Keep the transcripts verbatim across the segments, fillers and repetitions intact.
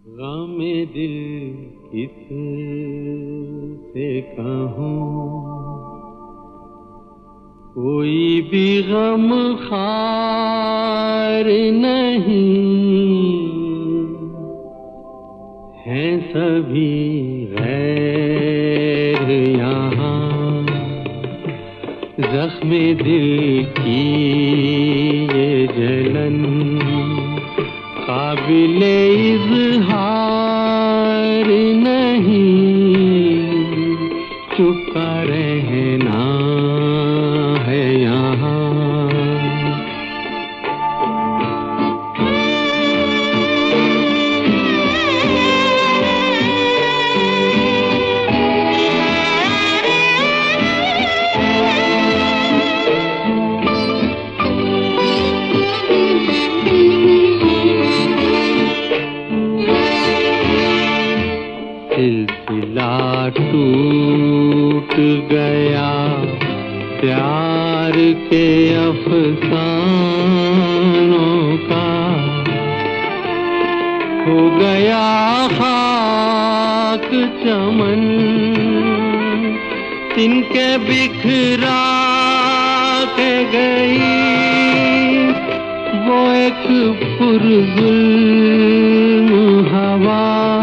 गमे दिल किस से कहूँ, कोई भी गम खार नहीं, हैं सभी गैर यहाँ। जख्मे दिल की ये जलन काबिले इज़हार नहीं, चुपका रहना है यहाँ। सिलसिला टूट गया प्यार के अफसानों का, हो गया खाक चमन तिनके बिखरा के गई। वो एक पुरज़ुल्म हवा,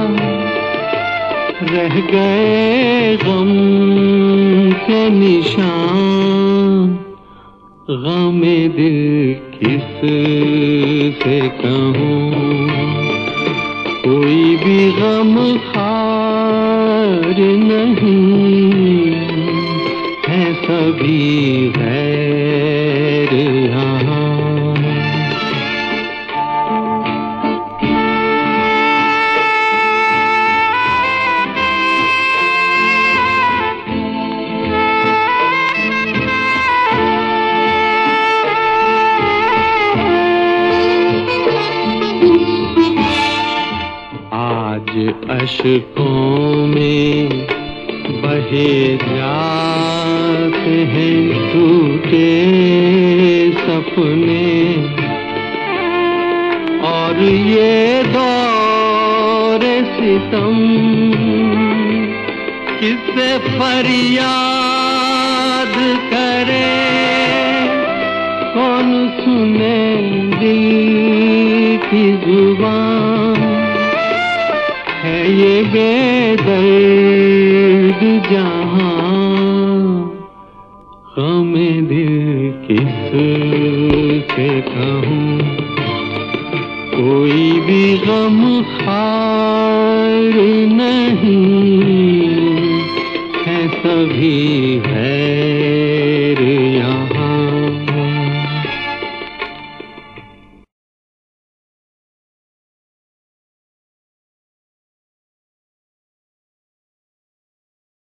रह गए गम के निशान। गमे दिल किस से कहूँ, कोई भी गम खार नहीं, है सभी गैर यहाँ। अशकों में बहे जाते हैं टूटे सपने, और ये दौर सितम किससे फरियाद करे। कौन सुने दिल की जुबान, है ये बेदर्द जहां। गमे दिल किस से कहूँ, कोई भी गम खार नहीं, है सभी है